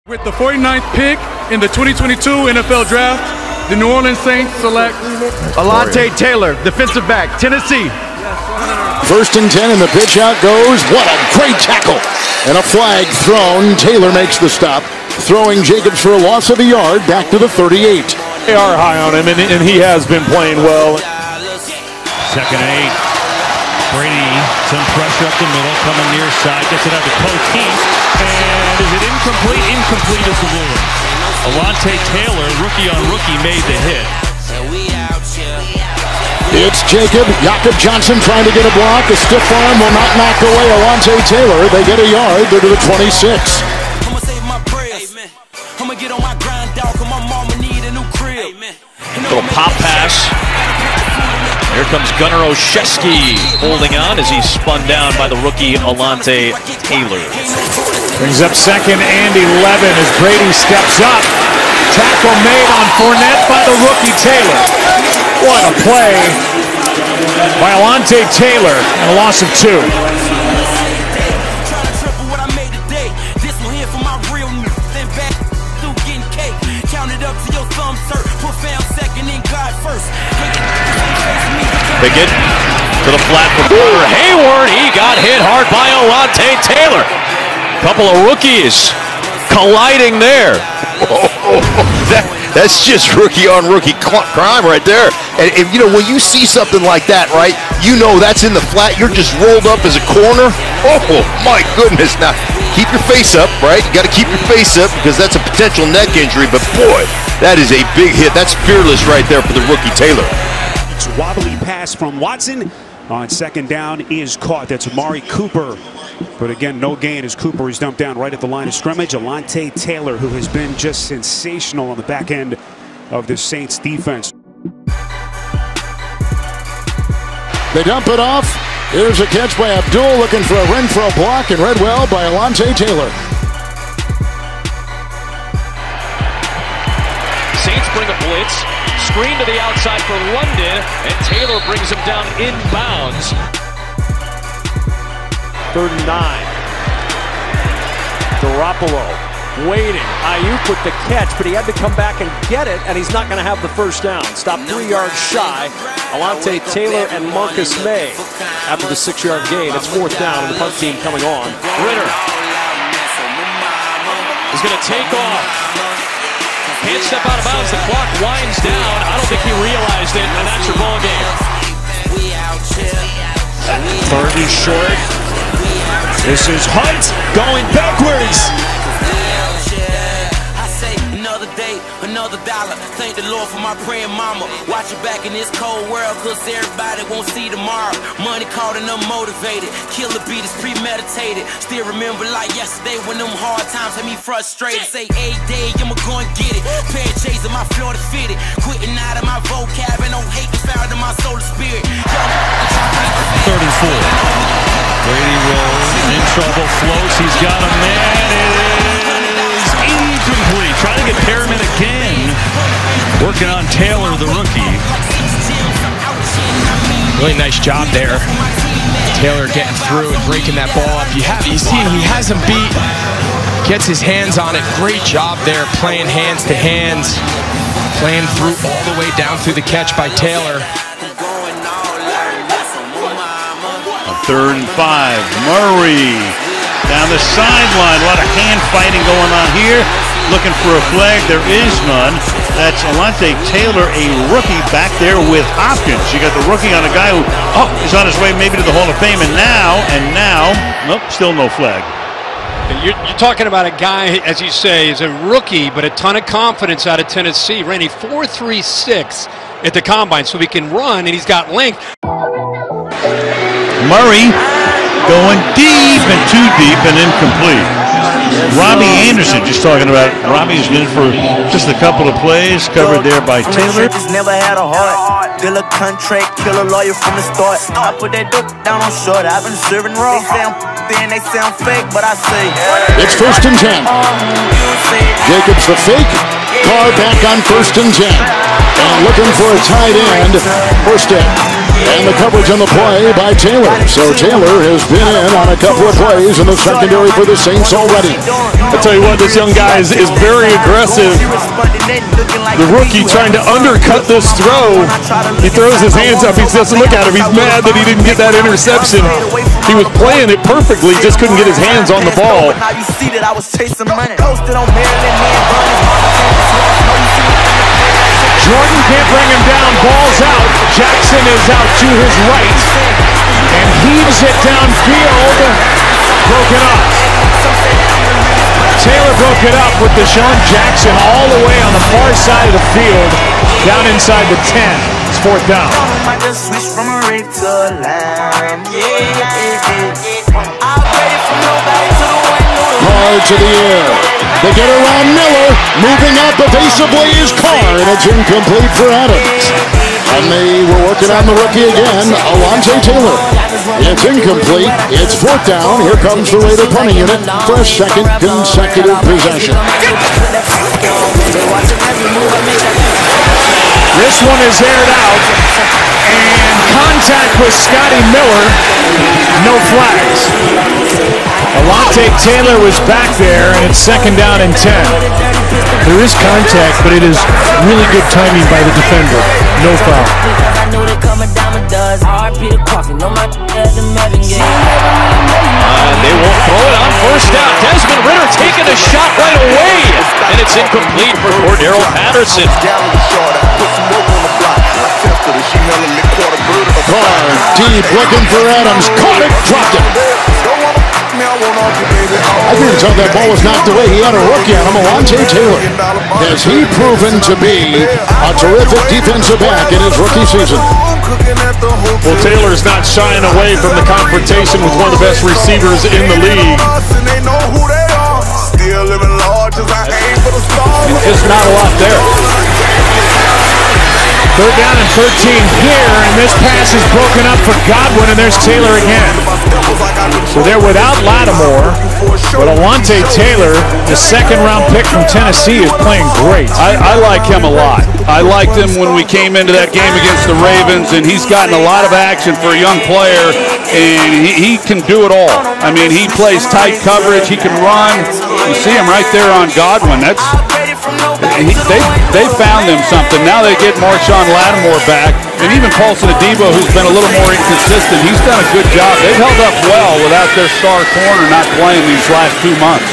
With the 49th pick in the 2022 NFL Draft, the New Orleans Saints select Alontae Taylor, defensive back, Tennessee. First and 10, and the pitch out goes. What a great tackle. And a flag thrown. Taylor makes the stop, throwing Jacobs for a loss of a yard back to the 38. They are high on him, and he has been playing well. Second and 8. Brady, some pressure up the middle, coming near side, gets it out to Poteet, and is it incomplete? Incomplete is the ruling. Alontae Taylor, rookie on rookie, made the hit. It's Jacob Johnson trying to get a block. A stiff arm will not knock away Alontae Taylor. They get a yard. They're to the 26. I'ma save my prayers. I'ma get on my grind, dog, 'cause my mama need a new crib. Little pop pass. Here comes Gunnar Olszewski holding on as he's spun down by the rookie Alontae Taylor. Brings up second and 11 as Brady steps up. Tackle made on Fournette by the rookie Taylor. What a play by Alontae Taylor and a loss of 2. Pickett to the flat for Hayward. He got hit hard by Alontae Taylor. Couple of rookies colliding there. That's just rookie on rookie crime right there. And if, you know, when you see something like that, right, you know that's in the flat. You're just rolled up as a corner. Oh my goodness! Now keep your face up, right? You got to keep your face up because that's a potential neck injury. But boy, that is a big hit. That's fearless right there for the rookie Taylor. Wobbly pass from Watson on second down is caught. That's Amari Cooper. But again, no gain as Cooper is dumped down right at the line of scrimmage. Alontae Taylor, who has been just sensational on the back end of the Saints defense. They dump it off. Here's a catch by Abdul, looking for a Renfro block, and read well by Alontae Taylor. Saints bring a blitz. Screen to the outside for London, and Taylor brings him down inbounds. 3rd and 9. Garoppolo waiting. Ayuk with the catch, but he had to come back and get it, and he's not going to have the first down. Stop 3 yards shy. Alontae Taylor and Marcus May after the 6-yard gain. It's 4th down, and the punt team coming on. Ritter is going to take off. Can't step out of bounds. The clock winds down. I don't think he realized it, and that's your ball game. 3rd and short. This is Hunt going backwards. Another day, another dollar. Thank the Lord for my praying mama. Watch it back in this cold world, 'cause everybody won't see tomorrow. Money called and unmotivated. Killer beat is premeditated. Still remember like yesterday when them hard times had me frustrated. Say a day, I'ma go and get it. Pair chasing my floor to fit it. Quitting out of my vocab and no hate and found in my soul and spirit. 3rd and 4. Brady rolls in trouble, floats. He's got a man. It is incomplete. Trying to get Perriman again. Working on Taylor, the rookie. Really nice job there. Taylor getting through and breaking that ball up. You see he has him beat. Gets his hands on it. Great job there, playing hands to hands. Playing through all the way down through the catch by Taylor. 3rd and 5. Murray down the sideline. A lot of hand fighting going on here. Looking for a flag. There is none. That's Alontae Taylor, a rookie, back there with Hopkins. You got the rookie on a guy who is on his way maybe to the Hall of Fame. And now, nope, still no flag. You're talking about a guy, as you say, is a rookie, but a ton of confidence out of Tennessee. Ran a 4.36 at the combine, so he can run, and he's got length. Murray going deep and too deep and incomplete. Robbie Anderson, just talking about Robbie's good for just a couple of plays, covered there by Taylor. Never had a heart, bill a contract, kill a lawyer from the start. I put that dope down on short, I've been serving raw. They sound fake, but I say it's 1st and 10. Jacobs the fake, Carr back on 1st and 10. And looking for a tight end, 1st down. And the coverage on the play by Taylor. So Taylor has been in on a couple of plays in the secondary for the Saints already. I'll tell you what, this young guy is very aggressive. The rookie trying to undercut this throw. He throws his hands up. He doesn't look at him. He's mad that he didn't get that interception. He was playing it perfectly, just couldn't get his hands on the ball. Jordan can't bring him down. Ball's out. Jackson is out to his right and heaves it downfield. Broken up. Taylor broke it up with DeSean Jackson all the way on the far side of the field, down inside the 10. It's fourth down. Hard to the air. They get around Miller. Moving up evasively is Carr, and it's incomplete for Adams. And they were working on the rookie again, Alontae Taylor. It's incomplete. It's fourth down. Here comes the Raider punting unit for a second consecutive possession. This one is aired out, and contact with Scotty Miller. No flags. Alontae Taylor was back there, and it's second down and 10. There is contact, but it is really good timing by the defender. No foul. They won't throw it on first down. Desmond Ridder taking a shot right away, and it's incomplete for Cordero Patterson. Carr deep looking for Adams. Caught it, dropped it. I couldn't tell that ball was knocked away. He had a rookie on him, Alontae Taylor. Has he proven to be a terrific defensive back in his rookie season? Well, Taylor's not shying away from the confrontation with one of the best receivers in the league. And just not a lot there. Third down and 13 here, and this pass is broken up for Godwin, and there's Taylor again. So they're without Lattimore, but Alontae Taylor, the second-round pick from Tennessee, is playing great. I like him a lot. I liked him when we came into that game against the Ravens, and he's gotten a lot of action for a young player, and he can do it all. I mean, he plays tight coverage. He can run. You see him right there on Godwin. They found them something. Now they get Marshawn Lattimore back, and even Paulson Adebo, who's been a little more inconsistent, he's done a good job. They've held up well without their star corner not playing these last 2 months.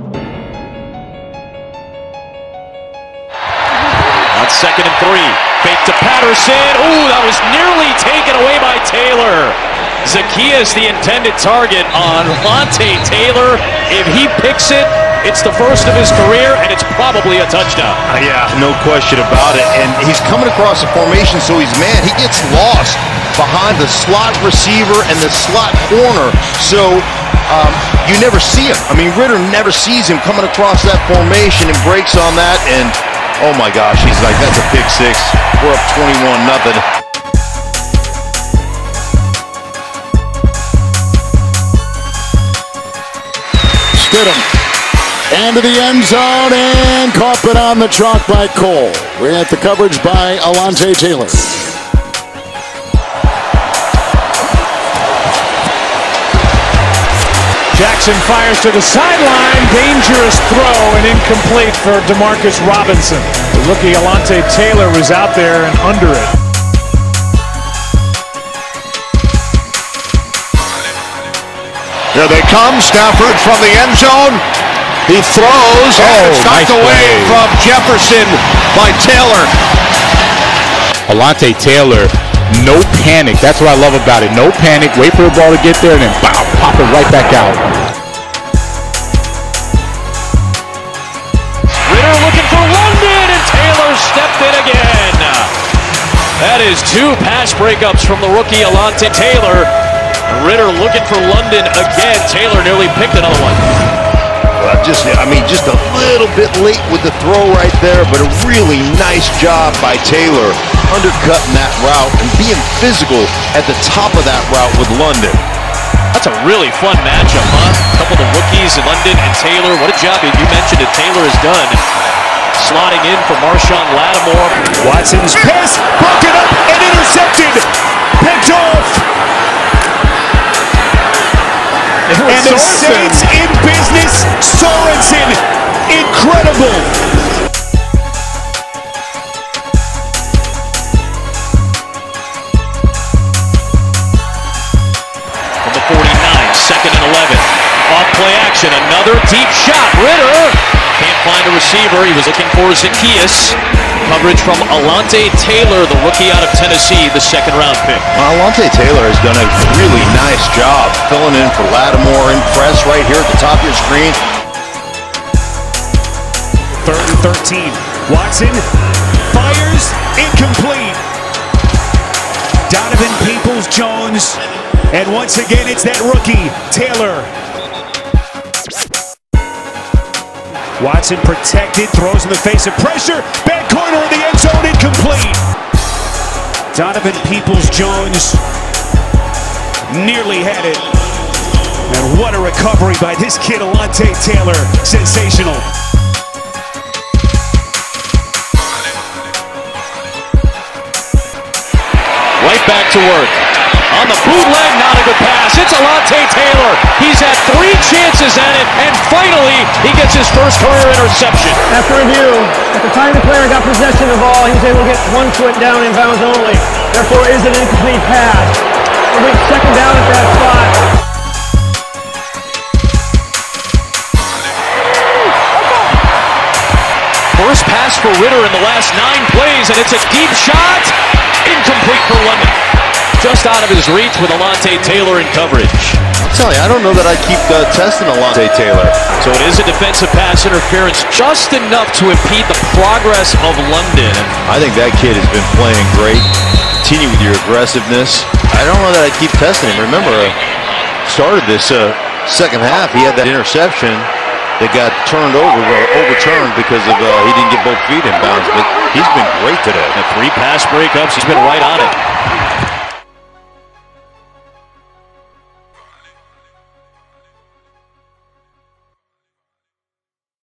On second and 3, fake to Patterson. Ooh, that was nearly taken away by Taylor. Zacchaeus, the intended target on Alontae Taylor. If he picks it, it's the first of his career, and it's probably a touchdown. Yeah, no question about it. And he's coming across the formation, so he's man. He gets lost behind the slot receiver and the slot corner. So you never see him. I mean, Ridder never sees him coming across that formation and breaks on that. And oh my gosh, he's like, that's a pick six. We're up 21-0. Stidham into the end zone and caught it on the chalk by Cole. We're at the coverage by Alontae Taylor. Jackson fires to the sideline. Dangerous throw and incomplete for Demarcus Robinson. The rookie Alontae Taylor was out there and under it. Here they come. Stafford from the end zone. He throws, and it's knocked away from Jefferson by Taylor. Alontae Taylor, no panic. That's what I love about it. No panic. Wait for the ball to get there, and then bow, pop it right back out. Ridder looking for London, and Taylor stepped in again. That is 2 pass breakups from the rookie Alontae Taylor. Ridder looking for London again. Taylor nearly picked another one. Well, just a little bit late with the throw right there, but a really nice job by Taylor undercutting that route and being physical at the top of that route with London. That's a really fun matchup, huh? A couple of the rookies, London and Taylor. What a job, you mentioned it, Taylor has done. Slotting in for Marshawn Lattimore. Watson's pass broken up and intercepted. picked off. And the Saints in business. Sorensen, incredible. From the 49, 2nd and 11. Off play action, another deep shot. Ritter can't find a receiver. He was looking for ᵂᴰ⁴ Coverage from Alontae Taylor, the rookie out of Tennessee, the 2nd-round pick. Well, Alontae Taylor has done a really nice job filling in for Lattimore. Impress right here at the top of your screen. 3rd and 13. Watson fires, incomplete. Donovan Peoples-Jones, and once again it's that rookie, Taylor. Watson protected, throws in the face of pressure, bad corner of the end zone, incomplete. Donovan Peoples-Jones nearly had it. And what a recovery by this kid, Alontae Taylor, sensational. Right back to work. On the bootleg, not a good pass. It's Alontae Taylor. He's had 3 chances at it, and finally, he gets his first career interception. After review, at the time the player got possession of the ball, he was able to get 1 foot down in bounds only. Therefore, it is an incomplete pass. We'll get 2nd down at that spot. First pass for Ritter in the last 9 plays, and it's a deep shot. Incomplete for London. Just out of his reach with Alontae Taylor in coverage. I'm telling you, I don't know that I keep testing Alontae Taylor. So it is a defensive pass interference, just enough to impede the progress of London. I think that kid has been playing great. Continue with your aggressiveness. I don't know that I keep testing him. Remember, started this 2nd half, he had that interception that got overturned because of he didn't get both feet in bounds. But he's been great today. The 3 pass breakups, he's been right on it.